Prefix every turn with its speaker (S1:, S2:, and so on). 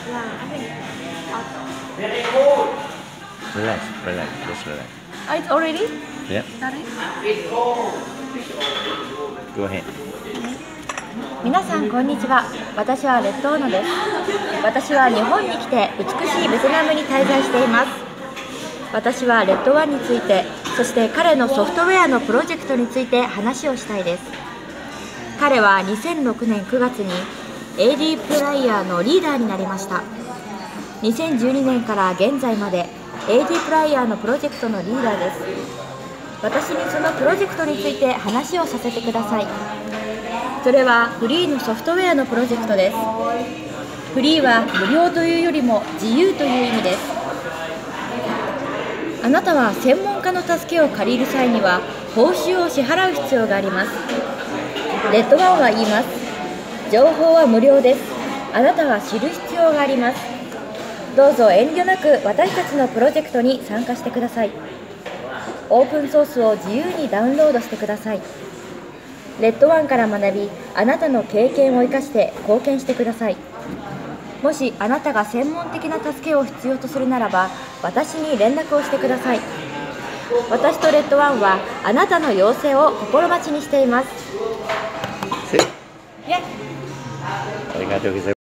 S1: Yeah, I think auto.
S2: Relax, relax, just relax.
S1: Oh, it's already
S2: Yep,
S1: started?
S2: go ahead.
S1: 皆さんこんにちは。私はレッドオーノです。私は日本に来て美しいベトナムに滞在しています。私はレッドワンについて、そして彼のソフトウェアのプロジェクトについて話をしたいです。彼は2006年9月に AD プライヤーのリーダーになりました。2012年から現在まで AD プライヤーのプロジェクトのリーダーです。私にそのプロジェクトについて話をさせてください。それはフリーのソフトウェアのプロジェクトです。フリーは無料というよりも自由という意味です。あなたは専門家の助けを借りる際には報酬を支払う必要があります。レッドワンは言います。情報は無料です。あなたは知る必要があります。どうぞ遠慮なく私たちのプロジェクトに参加してください。オープンソースを自由にダウンロードしてください。レッドワンから学び、あなたの経験を生かして貢献してください。もしあなたが専門的な助けを必要とするならば、私に連絡をしてください。私とレッドワンはあなたの要請を心待ちにしています。
S2: ありがとうございます。